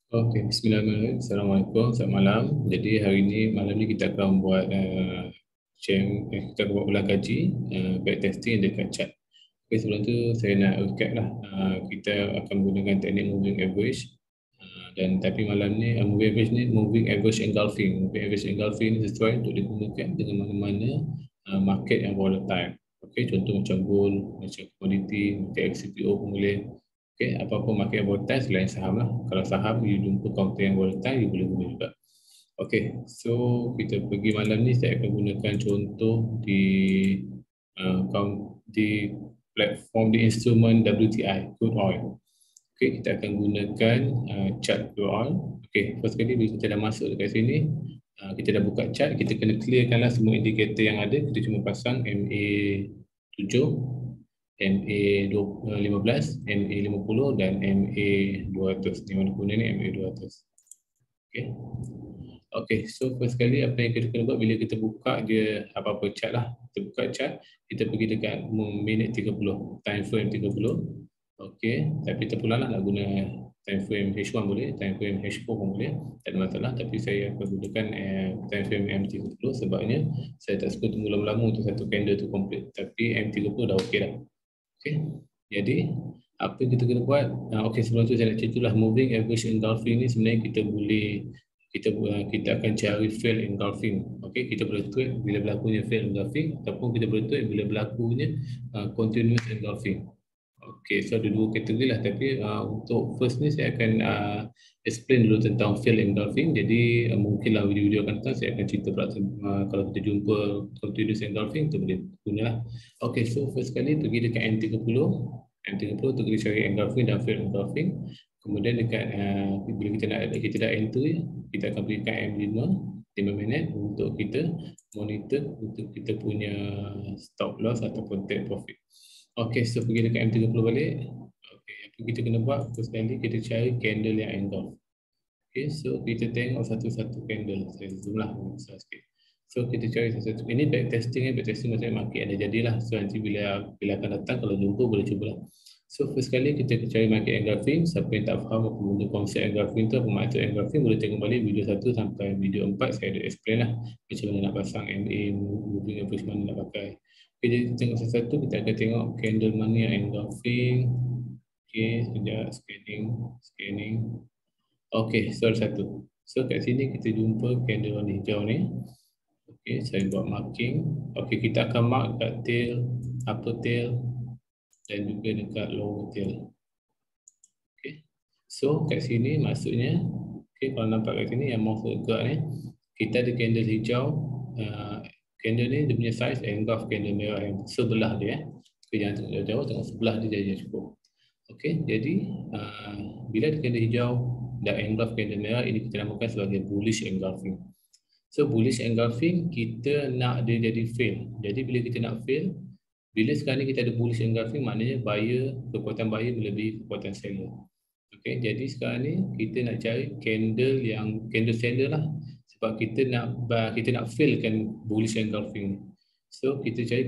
Okey, bismillahirrahmanirrahim. Assalamualaikum, selamat malam. Jadi hari ini, malam ni kita akan buat kita akan buat ulang kaji backtesting dekat chat. Okay, sebelum tu saya nak recap lah. Kita akan menggunakan teknik moving average. Dan tapi malam ni moving average ni moving average engulfing. Moving average engulfing ni sesuai untuk digunakan dengan mana-mana market yang volatile. Okey, contoh macam gold, macam commodity, macam XCPO pun boleh. Okay, apa-apa market yang volatile selain saham lah. Kalau saham, you jumpa counter yang volatile, you boleh guna juga. Okay, so kita pergi malam ni, saya akan gunakan contoh di platform, di instrumen WTI, crude oil. Okay, kita akan gunakan chart crude oil. Okay, first kali bila kita dah masuk dekat sini, kita dah buka chart, kita kena clearkanlah semua indikator yang ada. Kita cuma pasang MA7, MA15, MA50 dan MA200. Ni mana guna ni MA200. Okay. Okay, so first kali apa yang kita kena buat bila kita buka dia apa-apa chart lah. Kita buka chart, kita pergi dekat minit 30, time frame 30. Okay, tapi terpulang lah nak guna time frame H1 boleh, time frame H4 pun boleh, tak ada masalah. Tapi saya akan gunakan time frame M30 sebabnya saya tak suka tunggu lama-lama untuk satu candle tu complete. Tapi M30 dah okey dah. Okay, jadi apa yang kita kena buat? Okay, sebelum tu saya nak ceritalah moving average engulfing ni sebenarnya kita akan cari fail engulfing. Okay, kita boleh tweak bila berlakunya fail engulfing ataupun kita boleh tweak bila berlakunya continuous engulfing. Okay, so ada dua kategori lah. Tapi untuk first ni saya akan explain dulu tentang fail engulfing. Jadi mungkinlah video-video akan datang saya akan cerita pula kalau kita jumpa continuous engulfing tu boleh guna lah. Okay, so first kali pergi dekat M30. M30 tu kita cari engulfing dan fail engulfing. Kemudian dekat bila kita dah entry, kita akan pergi ke M5 5 minit untuk kita monitor untuk kita punya stop loss ataupun take profit. Okay, so pergi dekat M30 balik. Okay, apa kita kena buat? First kali kita cari candle yang engulf. Okay, so kita tengok satu-satu candle. Saya zoom lah besar sikit. So kita cari satu-satu. Ini backtesting macam market ada jadilah. So nanti bila akan datang kalau jumpa boleh cubalah. So first kali kita cari market engulfing. Siapa yang tak faham apa benda konsep engulfing tu, apa maksud engulfing, boleh tengok balik video 1 sampai video 4. Saya ada explain lah macam mana nak pasang MA, moving average mana nak pakai. Okay, jadi kita tengok satu-satu. Kita akan tengok candle mana yang engulfing. Okay, sekejap scanning. Okay, so satu. So kat sini kita jumpa candle warna hijau ni. Okay, saya buat marking. Okay, kita akan mark kat tail, upper tail dan juga dekat lower tail. Okay, so kat sini maksudnya, okay, kalau nampak kat sini yang mouse gerak ni, kita ada candle hijau. Candle ni dia punya size engulf candle merah yang sebelah dia. Okay, jangan tengok jauh-jauh, tengok sebelah dia je cukup. Okay, jadi bila ada candle hijau dan engulf candle merah, ini kita namakan sebagai bullish engulfing. So bullish engulfing kita nak dia jadi fail. Jadi bila kita nak fail, bila sekarang ni kita ada bullish engulfing, maknanya kekuatan buyer melebihi kekuatan seller. Okay, jadi sekarang ni kita nak cari candle seller lah, sebab kita nak failkan bullish engulfing. So kita cari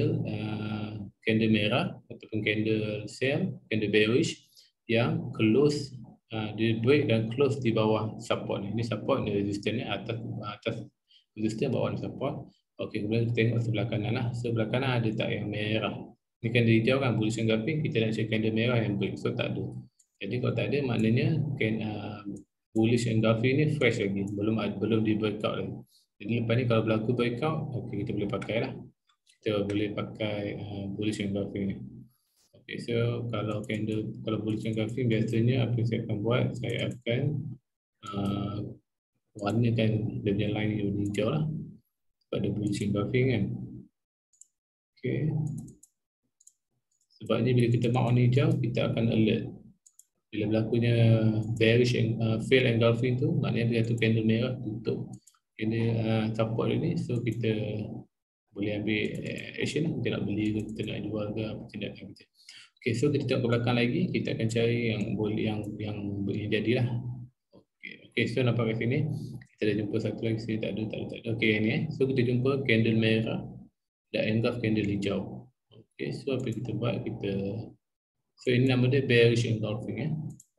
candle merah ataupun candle sell, candle bearish yang close, dia break dan close di bawah support ni. Ini support ni, resistance ni atas resistance, bawah ni support. Okey, kemudian kita tengok sebelah kanan lah. Sebelah kanan ada tak yang merah? Ni candle hijau kan, bullish engulfing. Kita nak cari candle merah yang break, so tak ada. Jadi kalau tak ada, maknanya bullish engulfing ni fresh lagi, belum di breakout lagi. Jadi lepas ni kalau berlaku breakout, okey, kita boleh pakai lah. Kita boleh pakai bullish engulfing ni. Okay, so kalau bullish engulfing, biasanya apa yang saya akan buat, saya akan warnakan dia punya line hijau lah pada bullish engulfing kan. Okay, sebabnya bila kita mark warna hijau, kita akan alert bila berlakunya bearish fail engulfing tu, maknanya dia tu candle merah tutup candle support ini. So kita boleh ambil action, kita nak beli ke, kita nak jual ke, apa tindakan kita. Okay, so kita tengok ke belakang lagi, kita akan cari yang boleh yang jadilah. Okay, so nampak kat sini kita dah jumpa satu lagi, sini tak ada. Okay, ni so kita jumpa candle merah dan engulf candle hijau. Okay, so apa kita buat, so ini nama dia bearish engulfing .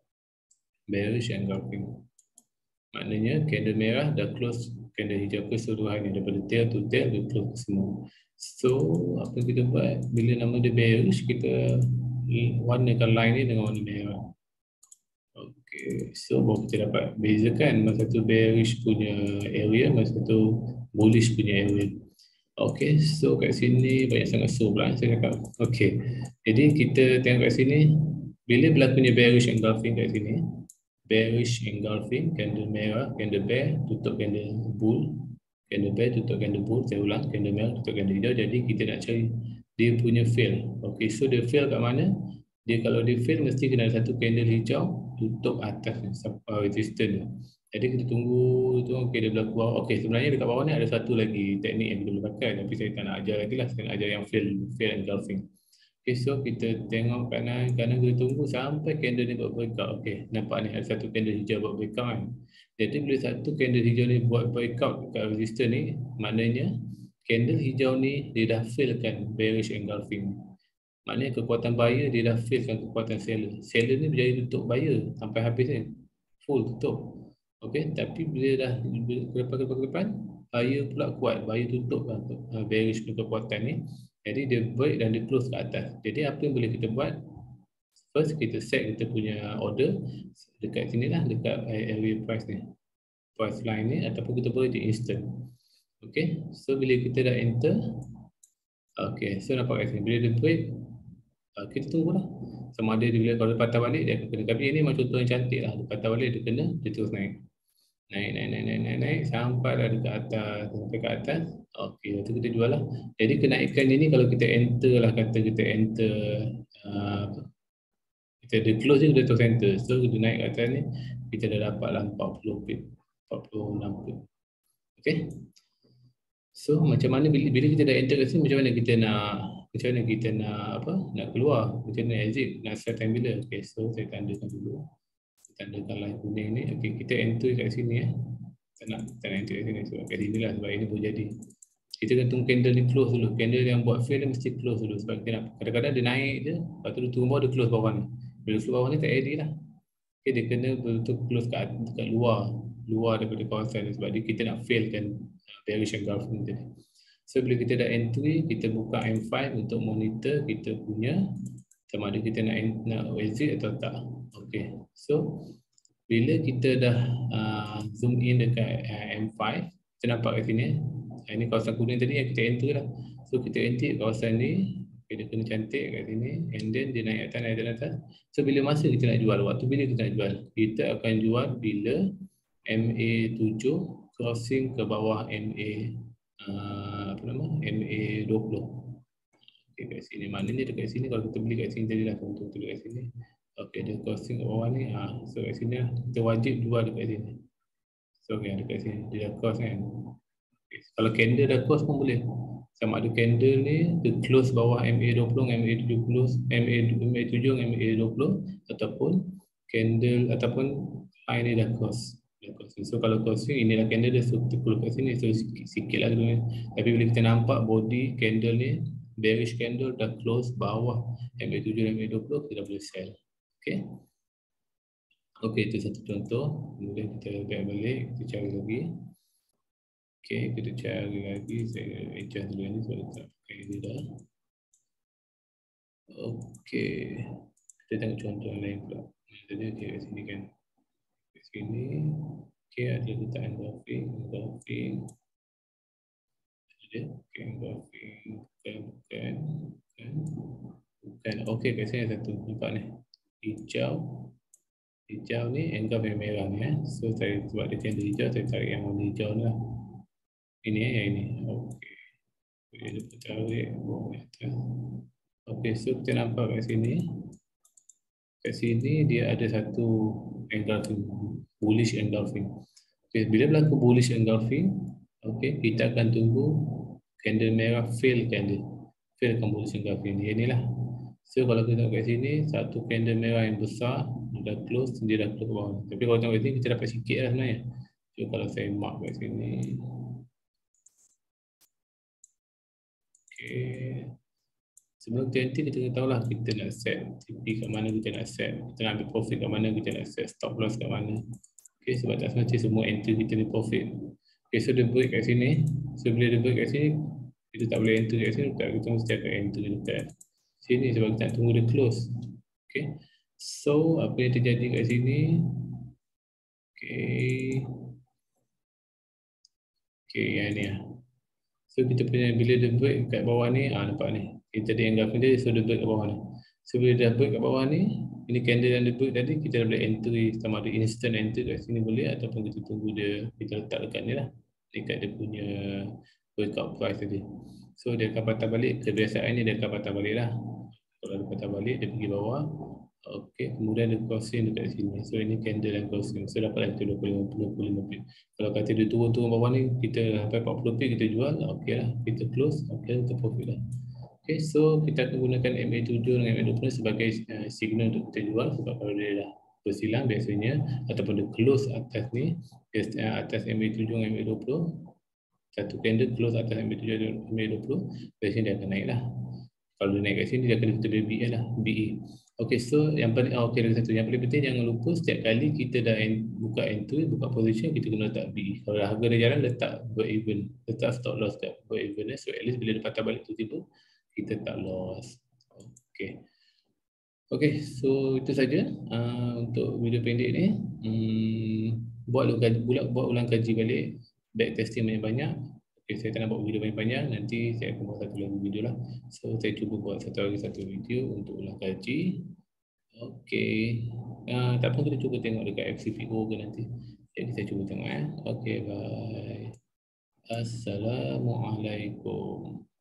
bearish engulfing. Maknanya candle merah dah close candle hijau keseluruhan ni, daripada tail to tail dia close semua. So apa kita buat bila nama dia bearish, kita warnakan line ni dengan warna merah. Okay, so baru kita dapat bezakan masa tu bearish punya area, masa tu bullish punya area. Okay, so kat sini banyak sangat so pula saya cakap. Okay, jadi kita tengok kat sini, bila berlakunya bearish engulfing kat sini, bearish engulfing, candle merah, candle bear, tutup candle bull, candle bear, tutup candle bull, saya ulang, candle merah, tutup candle hijau. Jadi kita nak cari dia punya fail. Okay, so dia fail kat mana? Dia kalau dia fail, mesti kena ada satu candle hijau tutup atas resistance dia. Jadi kita tunggu tu, okay, dia berlaku bawah. Okay, sebenarnya dekat bawah ni ada satu lagi teknik yang kita boleh pakai, tapi saya tak nak ajar lagi lah. Saya nak ajar yang fail engulfing. Okay, so kita tengok kanan kita tunggu sampai candle ni buat breakout. Okay, nampak ni ada satu candle hijau buat breakout kan. Jadi bila satu candle hijau ni buat breakout dekat resistance ni, maknanya candle hijau ni dia dah fail kan bearish engulfing. Maknanya kekuatan buyer dia dah fail kan kekuatan seller. Seller ni berjaya tutup buyer sampai habis ni. Full tutup. Okay, tapi bila dah ke depan, buyer pula kuat. Buyer tutup kan bearish kekuatan ni. Jadi dia break dan dia close ke atas. Jadi apa yang boleh kita buat? First kita set kita punya order dekat sini lah, dekat area price ni, price line ni, ataupun kita boleh di instant. Okay, so bila kita dah enter, okay, so nampak kat sini bila dia break, kita tunggu lah sama ada dia bila kalau dia patah balik dia akan kena. Tapi ini memang contoh yang cantik lah, dia patah balik dia kena, dia terus naik sampai dah dekat atas, sampai ke atas. Okey, lepas tu kita jual lah. Jadi kenaikan ini kalau kita enter lah, kata kita enter kita ada close je, kita terus enter. So kita naik ke atas ni, kita dah dapat lah 40 pip, 46 pip. Okay, so macam mana bila kita dah enter kat sini, macam mana kita nak nak keluar, macam mana exit, nak set time bila. Okay, so saya tandakan dulu, tandakan line kuning ni. Okay, kita enter kat sini tak nak enter kat sini sebab kat sini lah, sebab ini boleh jadi. Kita kena tunggu candle ni close dulu. Candle yang buat fail dia mesti close dulu, sebab kita nak, kadang-kadang dia naik je, lepas tu dia tunggu bawah, dia close bawah ni. Bila close bawah ni tak edit lah. Okay, dia kena betul close kat luar daripada kawasan ni, sebab dia kita nak failkan bearish engulfing tadi. So bila kita dah entry, kita buka M5 untuk monitor kita punya sama ada kita nak exit atau tak. Okay, so bila kita dah zoom in dekat M5, kita nampak kat sini, ini kawasan kuning tadi yang kita enter lah. So kita enter kawasan ni, okay, dia kena cantik kat sini, and then dia naik atas. So bila masa kita nak jual, waktu bila kita nak jual, kita akan jual bila MA7 crossing ke bawah MA20. Okay, kat sini, maknanya dekat sini kalau kita beli kat sini tadi lah, untuk kat sini. Okay, dia crossing kat bawah ni, so kat sini lah, kita wajib jual dekat sini. So okay, dekat sini, dia dah cross kan. Okay, kalau candle dah cross pun boleh. Sama ada candle ni, dia close bawah MA20, MA70, MA7, MA20, ataupun candle, ataupun line ni dah cross. So kalau crossing, inilah candle dia, so kita keluar kat sini, so sikit lah dulu. Tapi bila kita nampak body candle ni, bearish candle dah close bawah MA7, MA20, kita dah boleh sell. Okay. Okay, itu satu contoh. Kemudian kita back balik, kita cari lagi. Okay, kita cari lagi. Saya adjust dulu ni sebab tak pakai ini dah. Okay, kita tengok contoh yang lain pula. Jadi okay, kat sini kan. Kat sini. Okay, ada letak engulfing. Okay, bukan. Okay, kat sini ada satu. Nampak ni. Hijau ni engulf yang merah ni. So saya buat dia candle hijau, saya tarik yang warna hijau ni lah. Ini yang ini. Okay. Boleh lupa tarik. Okay, so kita nampak kat sini. Kat sini dia ada satu engulfing, bullish engulfing. Okay, bila berlaku bullish engulfing, okay, kita akan tunggu candle merah failkan bullish engulfing ni. Inilah. So kalau kita tengok kat sini, satu candle merah yang besar dah close, dia dah close ke bawah. Tapi kalau tengok kat sini, kita dapat sikit lah sebenarnya. So kalau saya mark kat sini, okay, Sebelum TNT kita kena tahulah kita nak set TP kat mana, kita nak set, kita nak ambil profit kat mana, kita nak set stop loss kat mana. Okay, sebab tak semestinya semua enter kita ni profit. Okay, so dia break kat sini. So bila dia break kat sini, kita tak boleh enter kat sini, kita mesti akan enter dekat sini sebab kita nak tunggu dia close. Okay, so apa yang terjadi kat sini? Okay, yang ni lah. So kita punya bila dia break kat bawah ni, nampak ni. Kita ada engulfing dia, so dia break kat bawah ni. So bila dia break kat bawah ni, ini candle yang dia break tadi, kita boleh entry sama ada instant enter kat sini boleh, ataupun kita tunggu dia, kita letak dekat ni lah, dekat dia punya breakout price tadi. So dia akan patah balik, kebiasaan ni dia akan patah balik lah. Kalau dia patah balik, dia pergi bawah. Okey, kemudian dia crossing dekat sini. So ini candle yang crossing. So dapatlah kita 25 pip. Kalau kata dia turun bawah ni, kita sampai 40 pip kita jual, okey lah. Kita close, okey kita profit lah. Okey, so kita akan gunakan MA7 dengan MA20 sebagai signal untuk kita jual. Sebab kalau dia dah bersilang biasanya, ataupun dia close atas ni, atas MA7 dengan MA20, satu candle close atas MA7 dan MA20, biasanya dia akan naik lah. Kalau dia naik kat sini, dia akan kita BE lah, BE. Okey, so yang paling lagi satu, yang paling penting jangan lupa setiap kali kita dah buka entry, buka position, kita kena letak BE. Kalau harga dia jalan, letak break even, letak stop loss kat break even. So at least bila dia patah balik tiba-tiba, kita tak loss. Okey. Okey, so itu saja untuk video pendek ni. Buat ulang kaji balik, back testing banyak-banyak. Okay, saya tak nak buat video banyak-banyak, nanti saya akan buat satu lagi video lah. So saya cuba buat satu video untuk ulang kaji. Okey, tak apa, kita cuba tengok dekat FCPO ke nanti. Jadi saya cuba tengok. Okey, bye. Assalamualaikum.